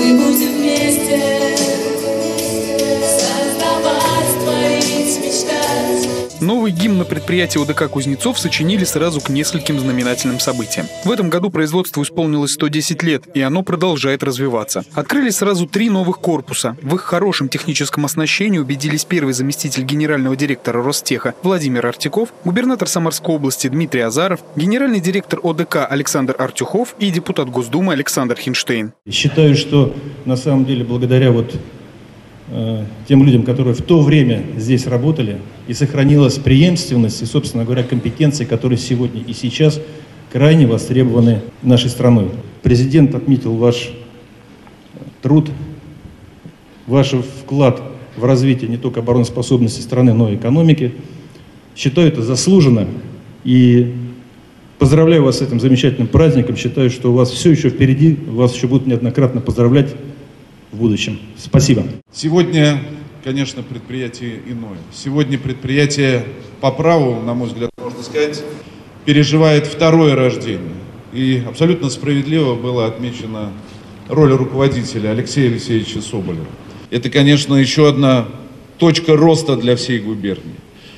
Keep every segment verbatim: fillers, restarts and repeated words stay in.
Мы будем вместе создавать, творить, мечтать. Новый гимн на предприятии ОДК «Кузнецов» сочинили сразу к нескольким знаменательным событиям. В этом году производству исполнилось сто десять лет, и оно продолжает развиваться. Открыли сразу три новых корпуса. В их хорошем техническом оснащении убедились первый заместитель генерального директора Ростеха Владимир Артюхов, губернатор Самарской области Дмитрий Азаров, генеральный директор ОДК Александр Артюхов и депутат Госдумы Александр Хинштейн. Считаю, что на самом деле благодаря вот тем людям, которые в то время здесь работали, и сохранилась преемственность и, собственно говоря, компетенции, которые сегодня и сейчас крайне востребованы нашей страной. Президент отметил ваш труд, ваш вклад в развитие не только обороноспособности страны, но и экономики. Считаю это заслуженно и поздравляю вас с этим замечательным праздником. Считаю, что у вас все еще впереди, вас еще будут неоднократно поздравлять в будущем. Спасибо. Сегодня, конечно, предприятие иное. Сегодня предприятие по праву, на мой взгляд, можно сказать, переживает второе рождение. И абсолютно справедливо была отмечена роль руководителя Алексея Алексеевича Соболева. Это, конечно, еще одна точка роста для всей губернии.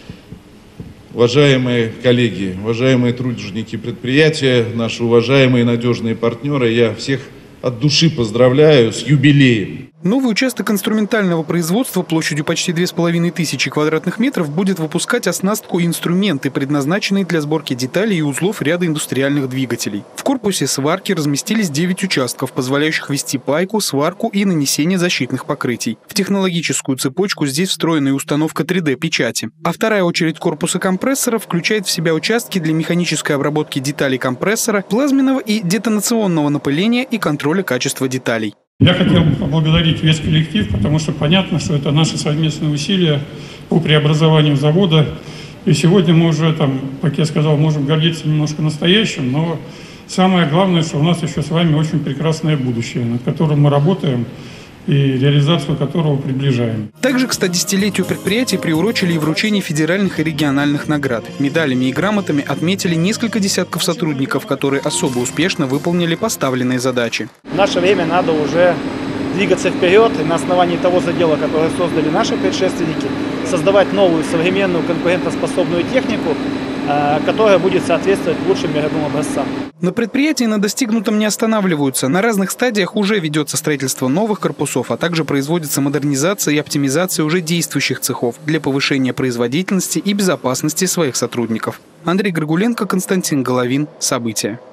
Уважаемые коллеги, уважаемые труженики предприятия, наши уважаемые надежные партнеры, я всех от души поздравляю с юбилеем. Новый участок инструментального производства площадью почти две с половиной тысячи квадратных метров будет выпускать оснастку и инструменты, предназначенные для сборки деталей и узлов ряда индустриальных двигателей. В корпусе сварки разместились девять участков, позволяющих вести пайку, сварку и нанесение защитных покрытий. В технологическую цепочку здесь встроена и установка три дэ печати. А вторая очередь корпуса компрессора включает в себя участки для механической обработки деталей компрессора, плазменного и детонационного напыления и контроля качества деталей. Я хотел бы поблагодарить весь коллектив, потому что понятно, что это наши совместные усилия по преобразованию завода. И сегодня мы уже, там, как я сказал, можем гордиться немножко настоящим, но самое главное, что у нас еще с вами очень прекрасное будущее, над которым мы работаем и реализацию которого приближаем. Также к стодесятилетию предприятия приурочили и вручение федеральных и региональных наград. Медалями и грамотами отметили несколько десятков сотрудников, которые особо успешно выполнили поставленные задачи. В наше время надо уже двигаться вперед и на основании того задела, который создали наши предшественники, создавать новую современную конкурентоспособную технику, которая будет соответствовать лучшим мировым образцам. На предприятии на достигнутом не останавливаются. На разных стадиях уже ведется строительство новых корпусов, а также производится модернизация и оптимизация уже действующих цехов для повышения производительности и безопасности своих сотрудников. Андрей Горгуленко, Константин Головин. События.